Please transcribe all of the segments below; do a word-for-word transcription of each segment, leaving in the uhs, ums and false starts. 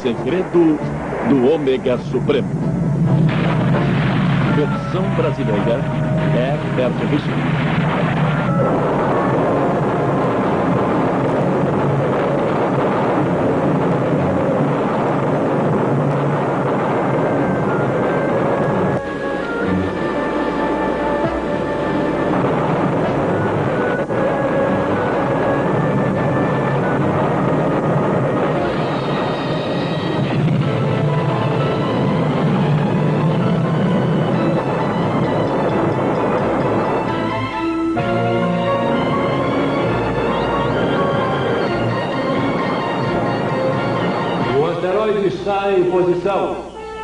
segredo do Ômega Supremo. Versão brasileira, Herbert Richards. Está em posição.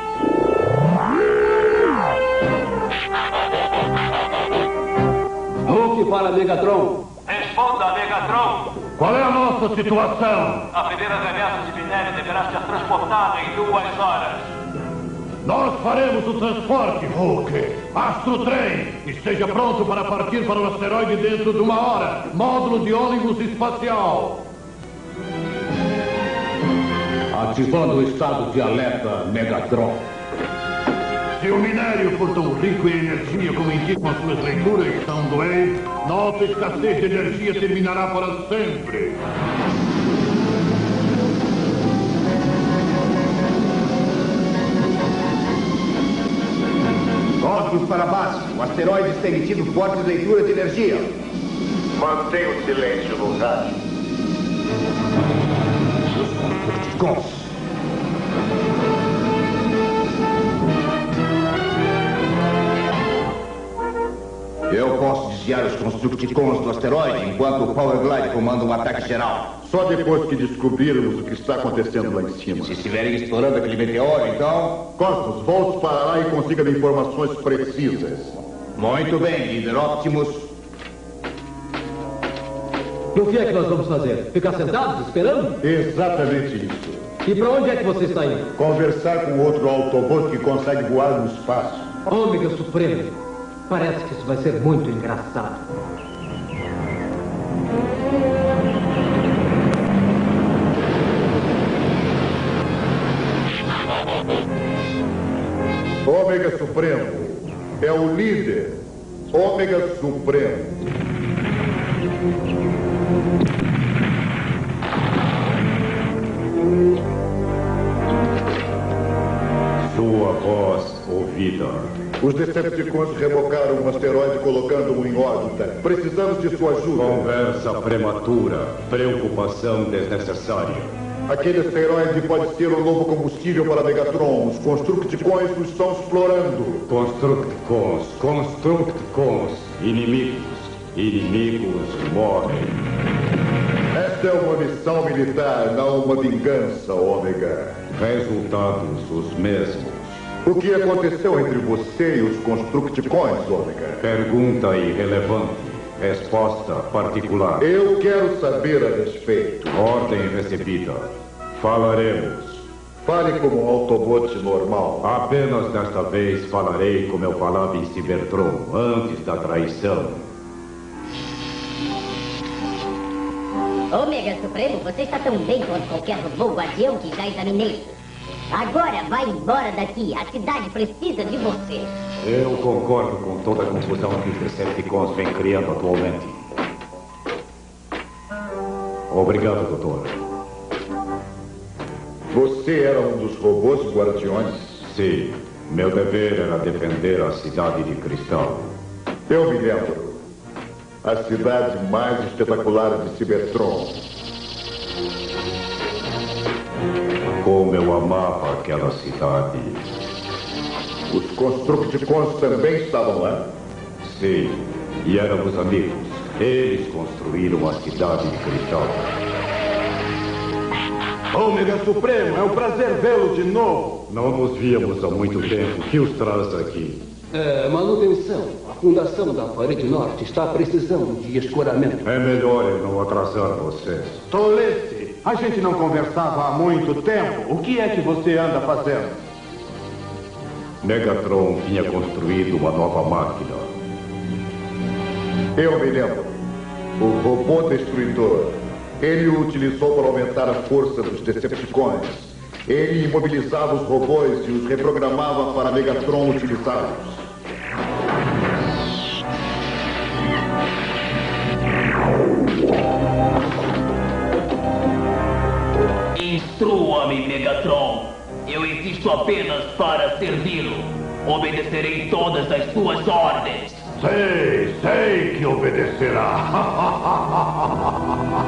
Hulk para Megatron. Responda, Megatron. Qual é a nossa situação? A primeira remessa de minério deverá ser transportada em duas horas. Nós faremos o transporte, Hulk. Astro Trem, esteja pronto para partir para o asteroide dentro de uma hora. Módulo de ônibus espacial. Ativando o estado de alerta, Megatron. Se o minério for tão rico em energia como indicam as suas leituras, Soundwave, nossa escassez de energia terminará para sempre. Códigos para a base. O asteroide está emitindo fortes leituras de energia. Mantenha o silêncio no rádio. Constructicons. Eu posso desviar os Constructicons do asteroide enquanto o Power Glide comanda um ataque geral. Só depois que descobrirmos o que está acontecendo lá em cima. Se estiverem explorando aquele meteoro, então... Cosmos, volte para lá e consiga informações precisas. Muito bem, líder Optimus. E o que é que nós vamos fazer? Ficar sentados, esperando? Exatamente isso. E para onde é que você está indo? Conversar com outro Autobot que consegue voar no espaço. Ômega Supremo. Parece que isso vai ser muito engraçado. Ômega Supremo. É o líder. Ômega Supremo. Sua voz ouvida. Os Decepticons rebocaram um asteroide colocando-o em órbita. Precisamos de sua ajuda. Conversa prematura. Preocupação desnecessária. Aquele asteroide pode ser um novo combustível para Megatron. Os Constructicons o estão explorando. Constructicons, Constructicons. Inimigos. Inimigos morrem. Esta é uma missão militar, não uma vingança, Ômega. Resultados os mesmos. O que aconteceu entre você e os Constructicons, Ômega? Pergunta irrelevante. Resposta particular. Eu quero saber a respeito. Ordem recebida. Falaremos. Fale como um Autobot normal. Apenas desta vez falarei como eu falava em Cybertron, antes da traição. Ômega Supremo, você está tão bem quanto qualquer robô guardião que já examinei. Agora vai embora daqui. A cidade precisa de você. Eu concordo com toda a confusão que os Decepticons vêm criando atualmente. Obrigado, doutor. Você era um dos robôs guardiões? Sim. Meu dever era defender a cidade de Cristal. Eu me lembro. A cidade mais espetacular de Cybertron. Como eu amava aquela cidade. Os Constructicons também estavam lá? Sim, e éramos amigos. Eles construíram a cidade de Cristal. Ômega Supremo, é um prazer vê-lo de novo. Não nos víamos há muito tempo. O que os traz aqui? É, manutenção. A fundação da parede norte está precisando de escoramento. É melhor eu não atrasar vocês. Toleste, a gente não conversava há muito tempo. O que é que você anda fazendo? Megatron tinha construído uma nova máquina. Eu me lembro. O robô destruidor. Ele o utilizou para aumentar a força dos Decepticons. Ele imobilizava os robôs e os reprogramava para Megatron utilizá-los. Instrua-me, Megatron. Eu existo apenas para servi-lo. Obedecerei todas as suas ordens. Sei, sei que obedecerá.